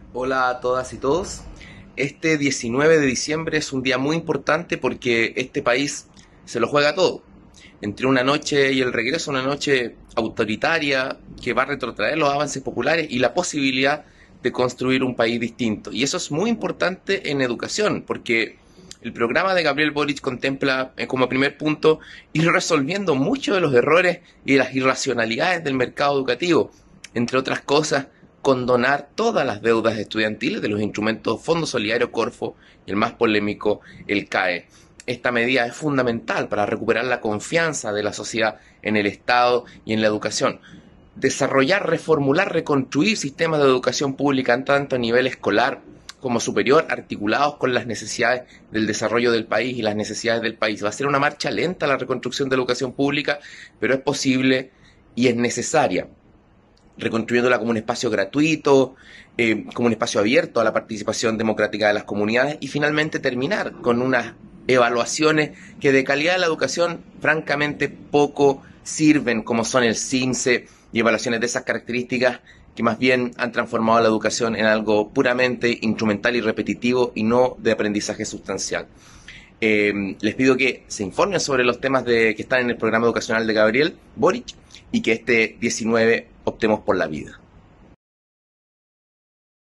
Hola a todas y todos. Este 19 de diciembre es un día muy importante porque este país se lo juega todo. Entre una noche y el regreso, una noche autoritaria que va a retrotraer los avances populares y la posibilidad de construir un país distinto. Y eso es muy importante en educación porque el programa de Gabriel Boric contempla como primer punto ir resolviendo muchos de los errores y las irracionalidades del mercado educativo. Entre otras cosas, condonar todas las deudas estudiantiles de los instrumentos Fondo Solidario Corfo y el más polémico, el CAE. Esta medida es fundamental para recuperar la confianza de la sociedad en el Estado y en la educación. Desarrollar, reformular, reconstruir sistemas de educación pública tanto a nivel escolar como superior, articulados con las necesidades del desarrollo del país y las necesidades del país. Va a ser una marcha lenta la reconstrucción de la educación pública, pero es posible y es necesaria, reconstruyéndola como un espacio gratuito, como un espacio abierto a la participación democrática de las comunidades y finalmente terminar con unas evaluaciones que de calidad de la educación francamente poco sirven, como son el CIMSE y evaluaciones de esas características que más bien han transformado la educación en algo puramente instrumental y repetitivo y no de aprendizaje sustancial. Les pido que se informen sobre los temas que están en el programa educacional de Gabriel Boric y que este 19 optemos por la vida.